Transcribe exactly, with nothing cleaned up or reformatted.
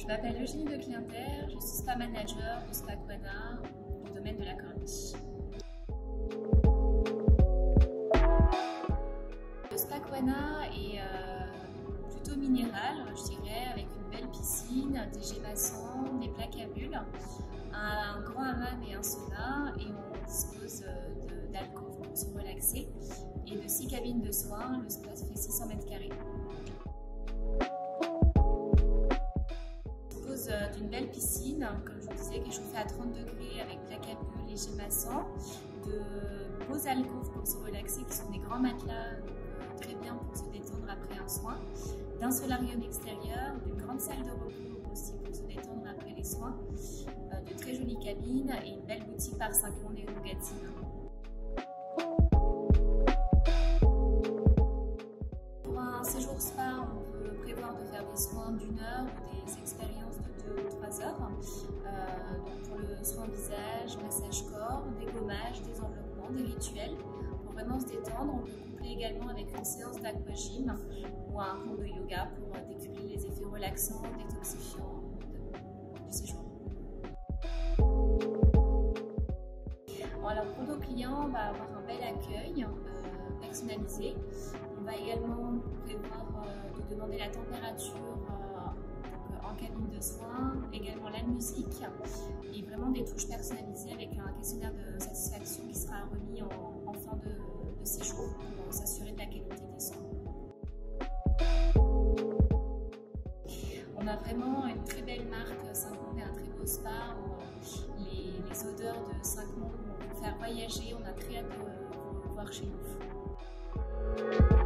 Je m'appelle Eugénie de Clienter, je suis spa manager de Spa Aquana du domaine de la Corniche. Le Spa Aquana est euh, plutôt minéral, je dirais, avec une belle piscine, des jets maçons, des plaques à bulles, un grand hammam et un sauna, et on dispose d'alcôves pour se relaxer et de six cabines de soins. Le spa fait six cents mètres carrés. D'une belle piscine, comme je vous disais, qui est chauffée à trente degrés avec plaques à bulles et jets maçons, de beaux alcôves pour se relaxer qui sont des grands matelas, donc, euh, très bien pour se détendre après un soin, d'un solarium extérieur, d'une grande salle de repos aussi pour se détendre après les soins, euh, de très jolies cabines et une belle boutique par Saint-Cloud et Gatine. Pour un séjour spa, on peut prévoir de faire des soins d'une heure ou des expériences de deux ou trois heures. Euh, donc pour le soin visage, massage corps, dégommage, désenveloppement, des rituels. Pour vraiment se détendre, on peut coupler également avec une séance d'aquagym ou un cours de yoga pour décupler les effets relaxants, détoxifiants du séjour. Alors pour nos clients, on va avoir un bel accueil euh, personnalisé. On va également prévoir euh, de demander la température euh, en cabine de soins, également la musique et vraiment des touches personnalisées avec un questionnaire de satisfaction qui sera remis en, en fin de, de séjour pour s'assurer de la qualité des soins. On a vraiment une très belle marque Saint-Cloud et un très beau spa où les, les odeurs de Saint-Cloud vont vous faire voyager. On a très hâte de vous voir chez nous.